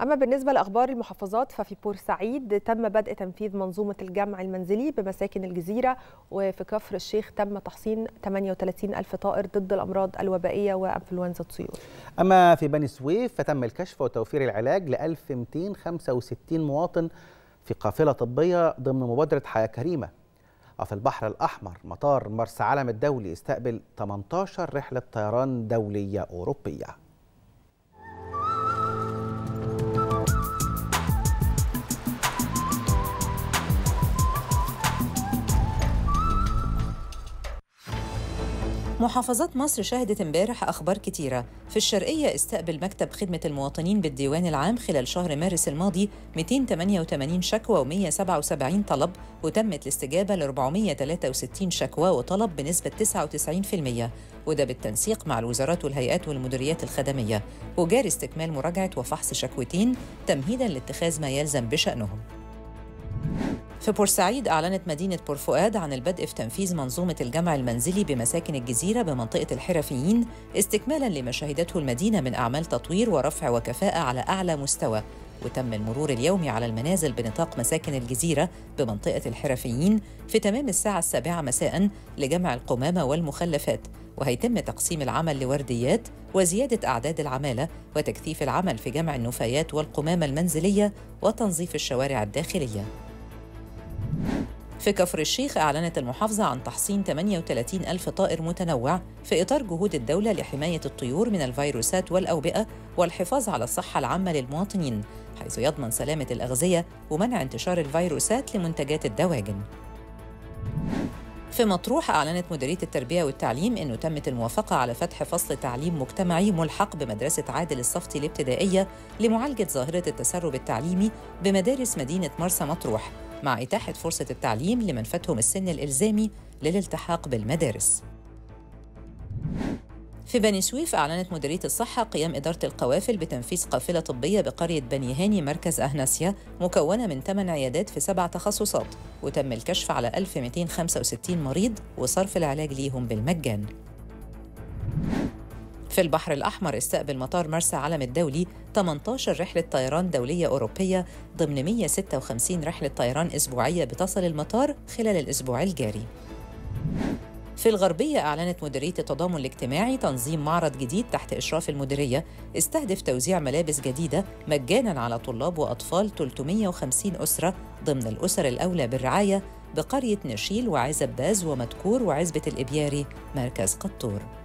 أما بالنسبة لأخبار المحافظات ففي بورسعيد تم بدء تنفيذ منظومة الجمع المنزلي بمساكن الجزيرة، وفي كفر الشيخ تم تحصين 38 ألف طائر ضد الأمراض الوبائية وأنفلونزا الطيور. أما في بني سويف فتم الكشف وتوفير العلاج ل 1265 مواطن في قافلة طبية ضمن مبادرة حياة كريمة. وفي البحر الأحمر مطار مرسى علم الدولي استقبل 18 رحلة طيران دولية أوروبية. محافظات مصر شهدت امبارح أخبار كتيرة. في الشرقية استقبل مكتب خدمة المواطنين بالديوان العام خلال شهر مارس الماضي 288 شكوى و177 طلب، وتمت الاستجابة ل 463 شكوى وطلب بنسبة 99%، وده بالتنسيق مع الوزارات والهيئات والمديريات الخدمية، وجاري استكمال مراجعة وفحص شكوتين تمهيداً لاتخاذ ما يلزم بشأنهم. في بورسعيد أعلنت مدينة بورفؤاد عن البدء في تنفيذ منظومة الجمع المنزلي بمساكن الجزيرة بمنطقة الحرفيين، استكمالاً لما شهدته المدينة من أعمال تطوير ورفع وكفاءة على أعلى مستوى. وتم المرور اليومي على المنازل بنطاق مساكن الجزيرة بمنطقة الحرفيين في تمام الساعة 7 مساءً لجمع القمامة والمخلفات، وهيتم تقسيم العمل لورديات وزيادة أعداد العمالة وتكثيف العمل في جمع النفايات والقمامة المنزلية وتنظيف الشوارع الداخلية. في كفر الشيخ أعلنت المحافظة عن تحصين 38 ألف طائر متنوع في إطار جهود الدولة لحماية الطيور من الفيروسات والأوبئة والحفاظ على الصحة العامة للمواطنين، حيث يضمن سلامة الأغذية ومنع انتشار الفيروسات لمنتجات الدواجن. في مطروح أعلنت مديرية التربية والتعليم أنه تمت الموافقة على فتح فصل تعليم مجتمعي ملحق بمدرسة عادل الصفتي الابتدائية لمعالجة ظاهرة التسرب التعليمي بمدارس مدينة مرسى مطروح، مع إتاحة فرصة التعليم لمن فاتهم السن الإلزامي للالتحاق بالمدارس. في بني سويف أعلنت مديرية الصحة قيام إدارة القوافل بتنفيذ قافلة طبية بقرية بني هاني مركز أهناسيا مكونة من 8 عيادات في 7 تخصصات، وتم الكشف على 1265 مريض وصرف العلاج ليهم بالمجان. في البحر الأحمر استقبل مطار مرسى علم الدولي 18 رحلة طيران دولية أوروبية ضمن 156 رحلة طيران أسبوعية بتصل المطار خلال الأسبوع الجاري. في الغربية أعلنت مديرية التضامن الاجتماعي تنظيم معرض جديد تحت إشراف المديرية استهدف توزيع ملابس جديدة مجاناً على طلاب وأطفال 350 أسرة ضمن الأسر الأولى بالرعاية بقرية نشيل وعزب باز ومدكور وعزبة الإبياري مركز قطور.